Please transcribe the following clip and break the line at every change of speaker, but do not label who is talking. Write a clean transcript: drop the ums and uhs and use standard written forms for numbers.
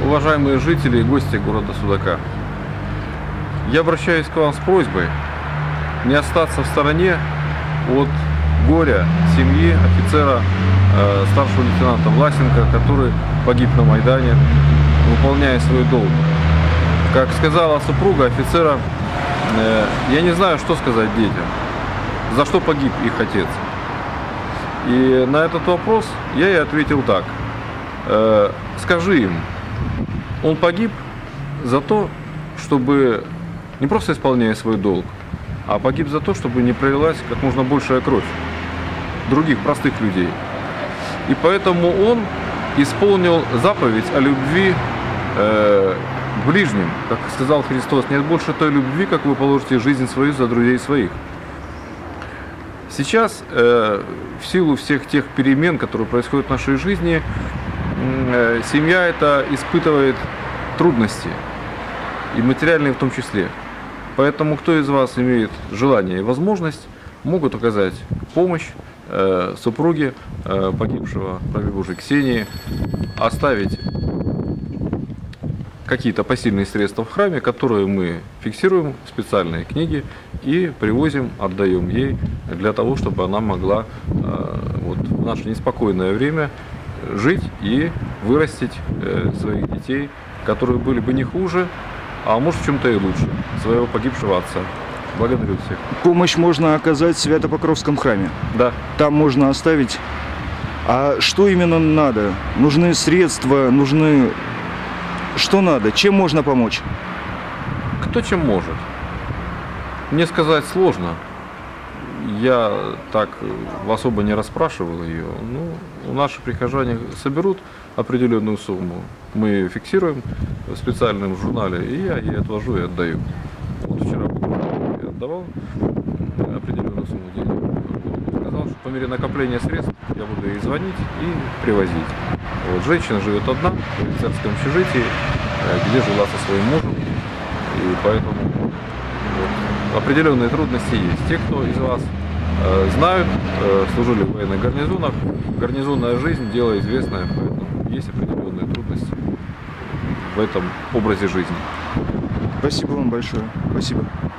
уважаемые жители и гости города Судака, я обращаюсь к вам с просьбой не остаться в стороне от горя семьи офицера старшего лейтенанта Власенко, который погиб на Майдане, выполняя свой долг. Как сказала супруга офицера, я не знаю, что сказать детям, за что погиб их отец. И на этот вопрос я ей ответил так: скажи им, он погиб за то, чтобы не просто исполняя свой долг, а погиб за то, чтобы не пролилась как можно большая кровь других простых людей. И поэтому он исполнил заповедь о любви к ближним. Как сказал Христос, нет больше той любви, как вы положите жизнь свою за друзей своих. Сейчас, в силу всех тех перемен, которые происходят в нашей жизни, семья эта испытывает трудности, и материальные в том числе. Поэтому, кто из вас имеет желание и возможность, могут оказать помощь супруге погибшего, праве Божией, Ксении, оставить какие-то посильные средства в храме, которые мы фиксируем в специальные книги и привозим, отдаем ей для того, чтобы она могла вот в наше неспокойное время жить и вырастить своих детей, которые были бы не хуже, а может в чем-то и лучше своего погибшего отца. Благодарю всех.
Помощь можно оказать в Свято-Покровском храме?
Да.
Там можно оставить. А что именно надо? Нужны средства, нужны... Что надо? Чем можно помочь?
Кто чем может. Мне сказать сложно. Я так особо не расспрашивал ее. Ну, наши прихожане соберут определенную сумму. Мы ее фиксируем в специальном журнале, и я ей отвожу и отдаю. Вот вчера я отдавал определенную сумму денег. Сказал, что по мере накопления средств я буду ей звонить и привозить. Вот, женщина живет одна в офицерском общежитии, где жила со своим мужем, и поэтому вот, определенные трудности есть. Те, кто из вас знают, служили в военных гарнизонах, гарнизонная жизнь – дело известное, поэтому есть определенные трудности в этом образе жизни.
Спасибо вам большое. Спасибо.